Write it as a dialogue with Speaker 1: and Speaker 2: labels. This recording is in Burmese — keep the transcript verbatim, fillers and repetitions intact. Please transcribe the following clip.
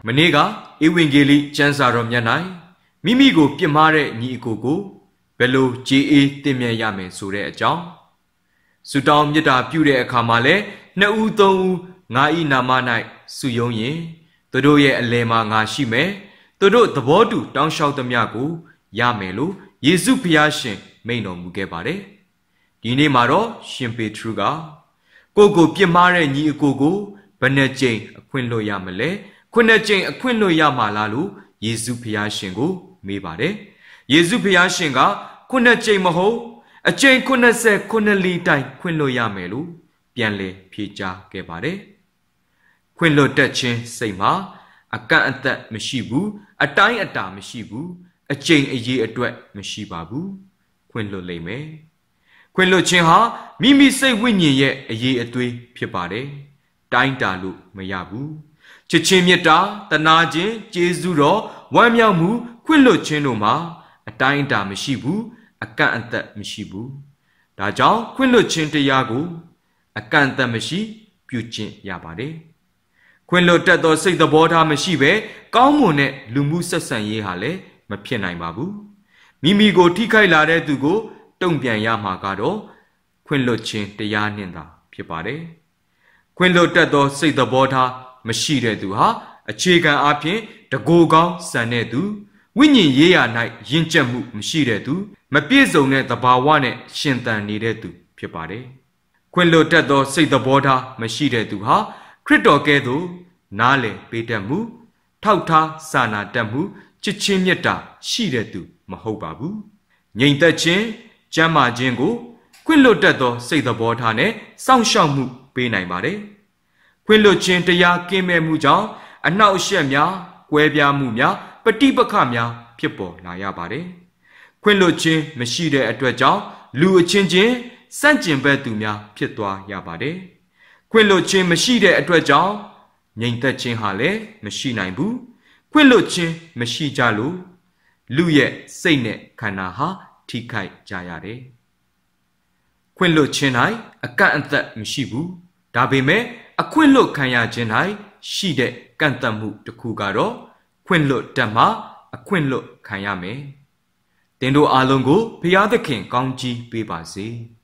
Speaker 1: မနေ့ကဧဝံဂေလိကျမ်းစာတော်မြတ်၌မိမိကိုပြစ်မှားတဲ့ညီအကိုကိုဘယ်လိုကြေးအေးတင်မြတ်ရမယ်ဆိုတဲ့အကြောင်းဆုတောင်းမေတ္တာပြုတဲ့အခါမှာလည်းနှစ်ဦးသုံးဦးငါဤနာမ၌ဆုယုံရင်သူတို့ရဲ့အလယ်မှာငါရှိမယ်သူတို့သဘောတူတောင်းလျှောက်သမျှကိုရမယ်လို့ယေရှုဖျားရှင်မိန့်တော်မူခဲ့ပါတယ်ဒီနေ့မှာတော့ရှင်ပေထရုကကိုကိုပြစ်မှားတဲ့ညီအကိုကိုဘယ်နှကြိမ်အခွင့်လွှတ်ရမလဲခုနှစ်ကြိမ်အခွင့်လွှတ်ရမှာလားလို့ယေရှုဖျားရှင်ကိုမေးပါတယ်ယေရှုဖျားရှင်ကခုနှစ်ကြိမ်မဟုတ်အကြိမ်ခုနှစ်ဆယ်ခုနှစ်လီတိုင်ခွင့်လွှတ်ရမယ်လို့ပြန်လည်ဖြေကြားခဲ့ပါတယ်ခွင့်လွှတ်တတ်ခြင်းစိတ်မှာအကန့်အသတ်မရှိဘူးအတိုင်းအတာမရှိဘူးအကြိမ်အရေးအတွက်မရှိပါဘူးခွင့်လွှတ်လိမ့်မယ်ခွင့်လွှတ်ခြင်းဟာမိမိစိတ်ဝိညာဉ်ရဲ့အရေးအသွေးဖြစ်ပါတယ်တိုင်းတာလို့မရဘူးချစ်ချင်းမေတ္တာတနာခြင်းကျေးဇူးတော်ဝမ်းမြောက်မှုခွင့်လွှတ်ခြင်းတို့မှာအတိုင်းအတာမရှိဘူးအကန့်အသတ်မရှိဘူးဒါကြောင့်ခွင့်လွှတ်ခြင်းတရားကိုအကန့်အသတ်မရှိပြုကျင့်ရပါတယ်ခွင့်လွှတ်တတ်သောစိတ်သဘောထားမရှိဘဲကောင်းမွန်တဲ့လူမှုဆက်ဆံရေးဟာလည်းမဖြစ်နိုင်ပါဘူးမိမိကိုထိခိုက်လာတဲ့သူကိုတုံ့ပြန်ရမှာကတော့ခွင့်လွှတ်ခြင်းတရားနှင့်သာဖြစ်ပါတယ်ခွင့်လွှတ်တတ်သောစိတ်သဘောထားမရှိတဲ့သူဟာအခြေခံအားဖြင့်တကိုယ်ကောင်းဆန်တဲ့သူဝိညာဉ်ရေးရာ၌ယဉ်ကျက်မှုမရှိတဲ့သူမပြည့်စုံတဲ့သဘာဝနဲ့ရှင်သန်နေတဲ့သူဖြစ်ပါတယ်ခွင့်လွှတ်တတ်သောစိတ်သဘောထားမရှိတဲ့သူဟာခရစ်တော်ကဲ့သို့နားလည်ပေးတတ်မှုထောက်ထားစာနာတတ်မှုချစ်ချင်းမေတ္တာရှိတဲ့သူမဟုတ်ပါဘူးငြိမ်သက်ခြင်းကျမ်းမာခြင်းကိုခွင့်လွှတ်တတ်သောစိတ်သဘောထားနဲ့စောင့်ရှောက်မှုပေးနိုင်ပါတယ်ခွင့်လွှတ်ခြင်းတရားကင်းမဲ့မှုကြောင့်အနှောက်အယှက်များကွဲပြားမှုများပဋိပက္ခများဖြစ်ပေါ်လာရပါတယ်ခွင့်လွှတ်ခြင်းမရှိတဲ့အတွက်ကြောင့်လူအချင်းချင်းစန့်ကျင်ဘက်သူများဖြစ်သွားရပါတယ်ခွင့်လွှတ်ခြင်းမရှိတဲ့အတွက်ကြောင့်ငြိမ်သက်ခြင်းဟာလည်းမရှိနိုင်ဘူးခွင့်လွှတ်ခြင်းမရှိကြလို့လူရဲ့စိတ်နဲ့ခန္ဓာဟာထိခိုက်ကြရတယ်ခွင့်လွှတ်ခြင်း၌အကန့်အသတ်မရှိဘူးဒါပေမဲ့အခွင့်လွှတ်ခံရခြင်း၌ရှိတဲ့ကန့်သတ်မှုတစ်ခုကတော့ခွင့်လွှတ်တတ်မှအခွင့်လွှတ်ခံရမယ်တင်တို့အားလုံးကိုဘုရားသခင်ကောင်းကြီးပေးပါစေ